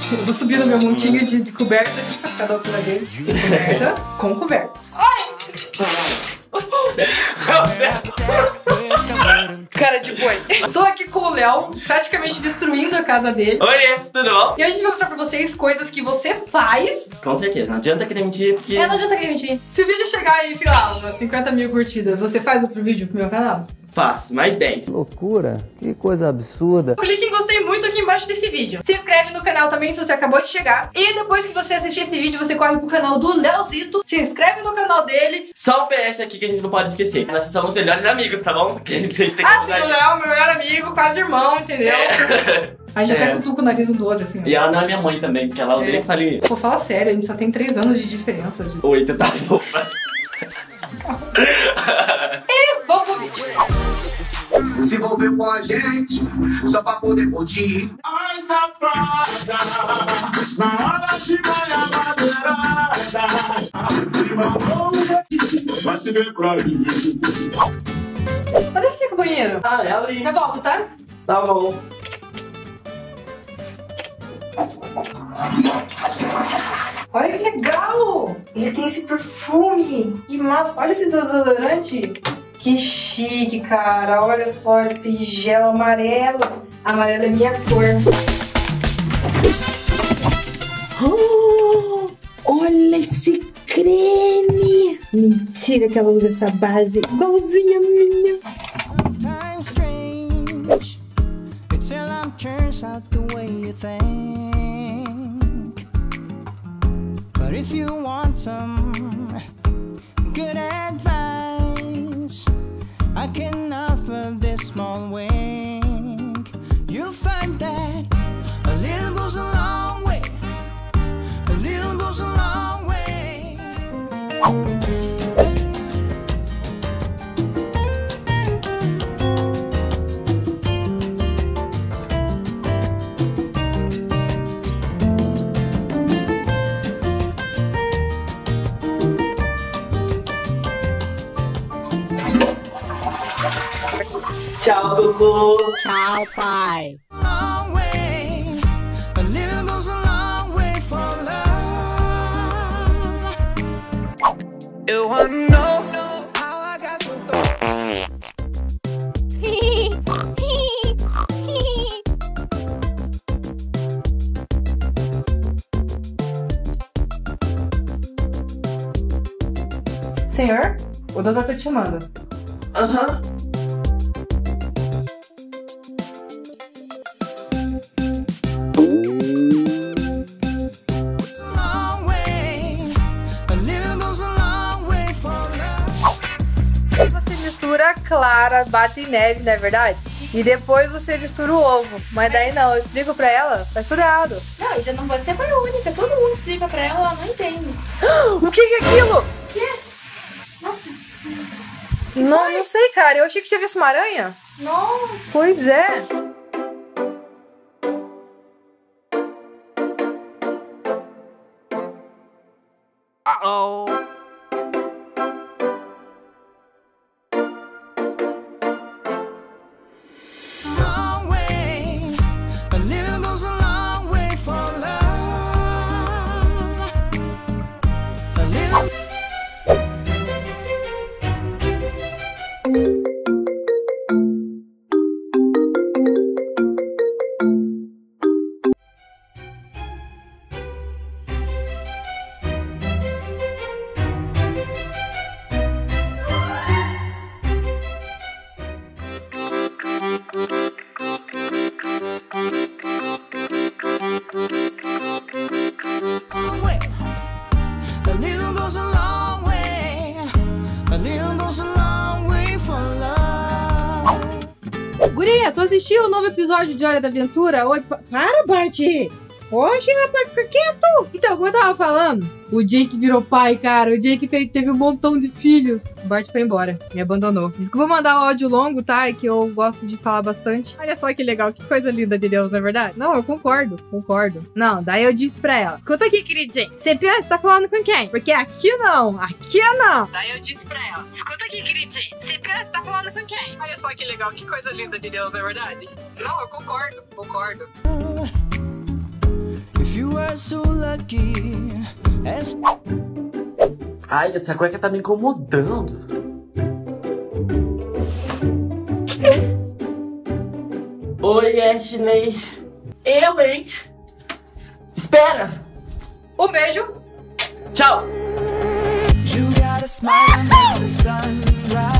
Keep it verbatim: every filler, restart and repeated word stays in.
Eu vou subir no meu montinho de, de coberta aqui pra ficar da altura dele. Sem coberta, com coberta. Ai! Cara de boi. Tô aqui com o Léo, praticamente destruindo a casa dele. Oi, tudo bom? E hoje a gente vai mostrar pra vocês coisas que você faz. Com certeza, não adianta querer mentir, porque... É, não adianta querer mentir. Se o vídeo chegar aí, sei lá, umas cinquenta mil curtidas, você faz outro vídeo pro meu canal? Faço, mais dez. Loucura, que coisa absurda. Clique em gostei muito aqui embaixo desse vídeo. Se inscreve no canal também se você acabou de chegar. E depois que você assistir esse vídeo, você corre pro canal do Leozito. Se inscreve no canal dele. Só um P S aqui que a gente não pode esquecer. Nós somos melhores amigos, tá bom? Porque a gente tem que Ah, sim, o Léo, meu melhor amigo, quase irmão, entendeu? É. A gente É. até cutuca o nariz um do outro, assim. E ela não é minha mãe também, porque ela odeia É. que fale... Pô, fala sério, a gente só tem três anos de diferença. Gente. Oi, tu tá fofa. E vamos pro vídeo. Se envolveu com a gente só pra poder curtir. Ai, safada, na hora de ganhar madeirada, vai se ver pra aí. Onde é que fica o banheiro? Ah, é ali. Já volto, tá? Tá bom. Olha que legal! Ele tem esse perfume! Que massa! Olha esse desodorante! Que chique, cara! Olha só, ele tem gel amarelo. Amarelo é minha cor. Oh, olha esse creme! Mentira que ela usa essa base igualzinha a minha. Sometimes strange, it seldom turns out the way you think. But if you want some good advice, I can offer this small wink. You'll find that a little goes a long way. A little goes a long way. Tchau, Tucu. Tchau, pai. Long way. A little goes a long way for love. You wanna know how I got so Senhor, o doutor tá te chamando. Aham. long way. A little goes a long way for love. Você mistura a clara, bate neve, não é verdade? E depois você mistura o ovo. Mas daí não, eu explico pra ela, tá tudo errado. Não, já não você foi a única. Todo mundo explica pra ela, ela não entende. O que que é aquilo? O quê? Nossa. Não, não sei, cara. Eu achei que tinha visto uma aranha. Nossa. Pois é. Uh-oh. Long way. A little goes a long way for love. A little. way. A little goes a long way. A little goes a long way for love. Guria, tu assistiu o novo episódio de Hora da Aventura? Oi, pa... Para, Bart! Oxe, rapaz, fica quieto! Então, como eu tava falando, o Jake virou pai, cara. O Jake fez, teve um montão de filhos. O Bart foi embora, me abandonou. Desculpa mandar o áudio longo, tá? É que eu gosto de falar bastante. Olha só que legal, que coisa linda de Deus, não é verdade? Não, eu concordo, concordo. Não, daí eu disse pra ela: escuta aqui, queridinha. Você pensa, você tá falando com quem? Porque aqui não, aqui não. Daí eu disse pra ela: escuta aqui, queridinha. Você pensa, você tá falando com quem? Olha só que legal, que coisa linda de Deus, não é verdade? Não, eu concordo, concordo. If you lucky as Ai, essa cueca tá me incomodando. Oi, Ashley. Eu, hein? Espera. Um beijo. Tchau. you got a smile that makes the sun rise.